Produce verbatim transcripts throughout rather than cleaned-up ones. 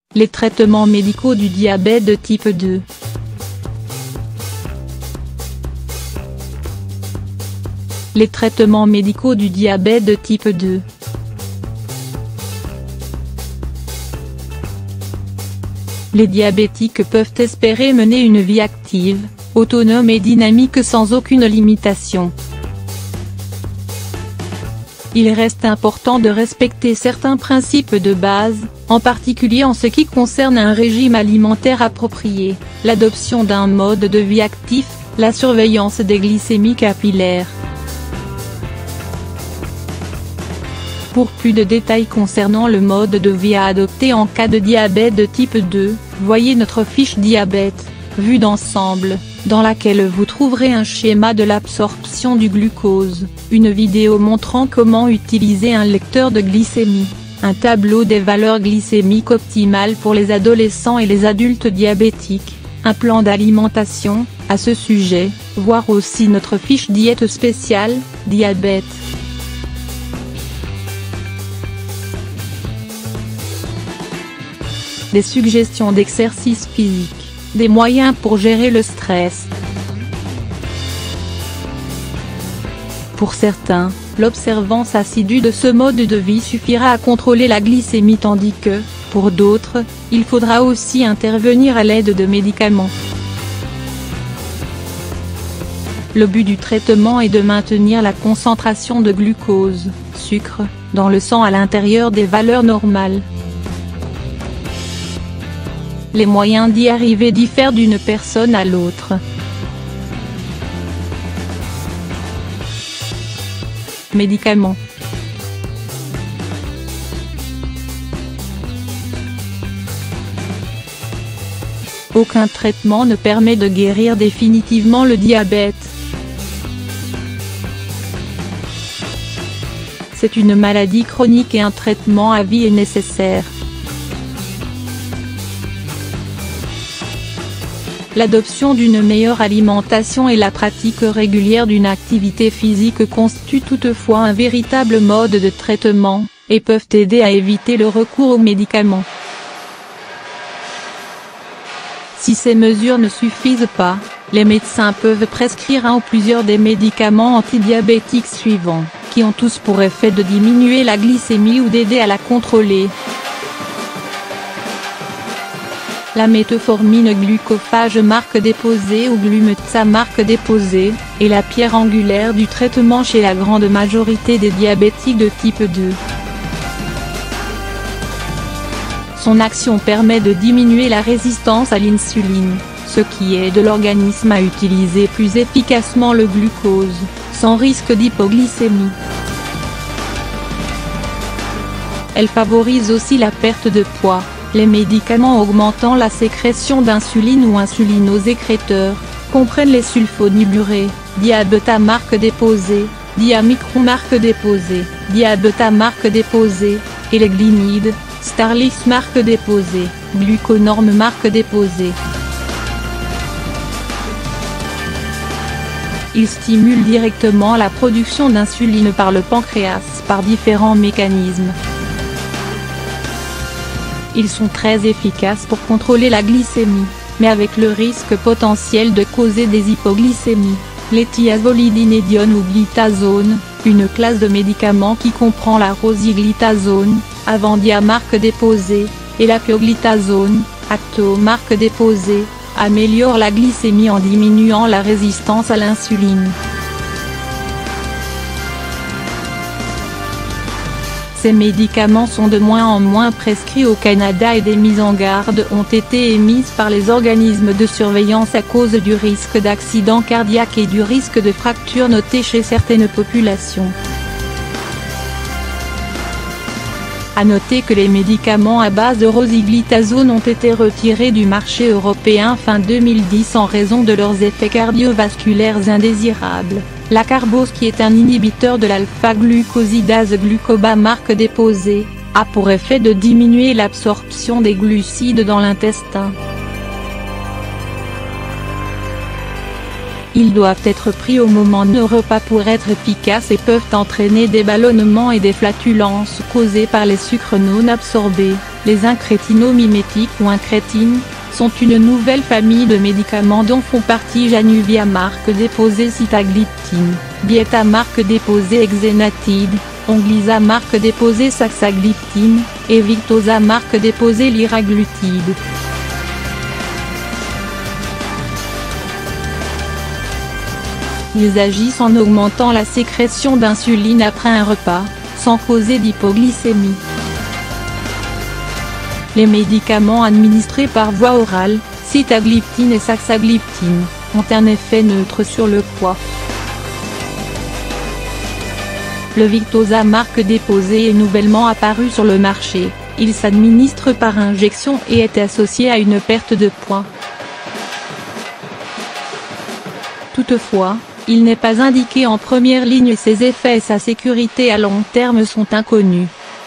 Les traitements médicaux du diabète de type deux. Les traitements médicaux du diabète de type deux. Les diabétiques peuvent espérer mener une vie active, autonome et dynamique sans aucune limitation. Il reste important de respecter certains principes de base, en particulier en ce qui concerne un régime alimentaire approprié, l'adoption d'un mode de vie actif, la surveillance des glycémies capillaires. Pour plus de détails concernant le mode de vie à adopter en cas de diabète de type deux, voyez notre fiche diabète, vue d'ensemble, dans laquelle vous trouverez un schéma de l'absorption du glucose, une vidéo montrant comment utiliser un lecteur de glycémie, un tableau des valeurs glycémiques optimales pour les adolescents et les adultes diabétiques, un plan d'alimentation. À ce sujet, voir aussi notre fiche diète spéciale, diabète. Des suggestions d'exercice physique, des moyens pour gérer le stress. Pour certains, l'observance assidue de ce mode de vie suffira à contrôler la glycémie tandis que, pour d'autres, il faudra aussi intervenir à l'aide de médicaments. Le but du traitement est de maintenir la concentration de glucose, sucre, dans le sang à l'intérieur des valeurs normales. Les moyens d'y arriver diffèrent d'une personne à l'autre. Médicaments. Aucun traitement ne permet de guérir définitivement le diabète. C'est une maladie chronique et un traitement à vie est nécessaire. L'adoption d'une meilleure alimentation et la pratique régulière d'une activité physique constituent toutefois un véritable mode de traitement, et peuvent aider à éviter le recours aux médicaments. Si ces mesures ne suffisent pas, les médecins peuvent prescrire un ou plusieurs des médicaments antidiabétiques suivants, qui ont tous pour effet de diminuer la glycémie ou d'aider à la contrôler. La métformine glucophage marque déposée ou Glumeza marque déposée, est la pierre angulaire du traitement chez la grande majorité des diabétiques de type deux. Son action permet de diminuer la résistance à l'insuline, ce qui aide l'organisme à utiliser plus efficacement le glucose, sans risque d'hypoglycémie. Elle favorise aussi la perte de poids, les médicaments augmentant la sécrétion d'insuline ou insulinosécréteurs, comprennent les sulfonyluréas, Diabeta marque déposée, Diamicron marque déposée, Diabeta marque déposée, et les glinides, Starlix marque déposée, Gluconorme marque déposée. Ils stimulent directement la production d'insuline par le pancréas par différents mécanismes. Ils sont très efficaces pour contrôler la glycémie, mais avec le risque potentiel de causer des hypoglycémies. Les thiazolidinedione ou glitazone, une classe de médicaments qui comprend la rosiglitazone, Avandia marque déposée, et la pioglitazone, Acto marque déposée, améliore la glycémie en diminuant la résistance à l'insuline. Ces médicaments sont de moins en moins prescrits au Canada et des mises en garde ont été émises par les organismes de surveillance à cause du risque d'accident cardiaque et du risque de fracture noté chez certaines populations. À noter que les médicaments à base de rosiglitazone ont été retirés du marché européen fin deux mille dix en raison de leurs effets cardiovasculaires indésirables. La carbose, qui est un inhibiteur de l'alpha-glucosidase glucoba marque déposée, a pour effet de diminuer l'absorption des glucides dans l'intestin. Ils doivent être pris au moment de nos repas pour être efficaces et peuvent entraîner des ballonnements et des flatulences causées par les sucres non absorbés. Les incrétinomimétiques ou incrétines sont une nouvelle famille de médicaments dont font partie Januvia marque déposée sitagliptine, Byetta marque déposée exenatide, Onglyza marque déposée saxagliptine, et Victoza marque déposée liraglutide. Ils agissent en augmentant la sécrétion d'insuline après un repas, sans causer d'hypoglycémie. Les médicaments administrés par voie orale, sitagliptine et saxagliptine, ont un effet neutre sur le poids. Le Victoza marque déposée est nouvellement apparu sur le marché, il s'administre par injection et est associé à une perte de poids. Toutefois, il n'est pas indiqué en première ligne et ses effets et sa sécurité à long terme sont inconnus.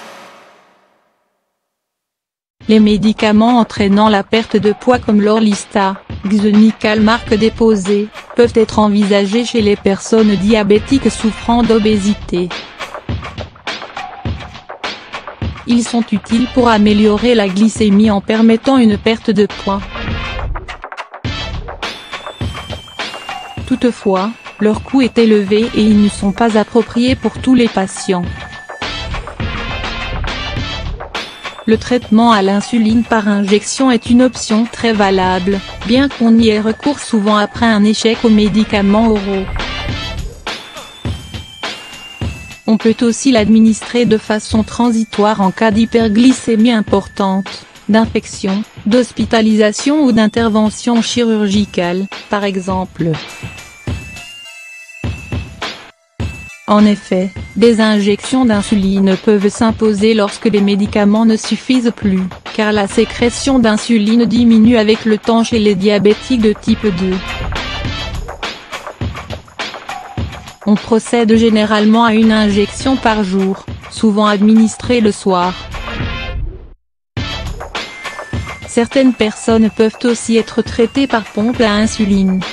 Les médicaments entraînant la perte de poids comme l'Orlistat, Xenical marque déposée, peuvent être envisagés chez les personnes diabétiques souffrant d'obésité. Ils sont utiles pour améliorer la glycémie en permettant une perte de poids. Toutefois, leur coût est élevé et ils ne sont pas appropriés pour tous les patients. Le traitement à l'insuline par injection est une option très valable, bien qu'on y ait recours souvent après un échec aux médicaments oraux. On peut aussi l'administrer de façon transitoire en cas d'hyperglycémie importante, d'infection, d'hospitalisation ou d'intervention chirurgicale, par exemple. En effet, des injections d'insuline peuvent s'imposer lorsque les médicaments ne suffisent plus, car la sécrétion d'insuline diminue avec le temps chez les diabétiques de type deux. On procède généralement à une injection par jour, souvent administrée le soir. Certaines personnes peuvent aussi être traitées par pompe à insuline.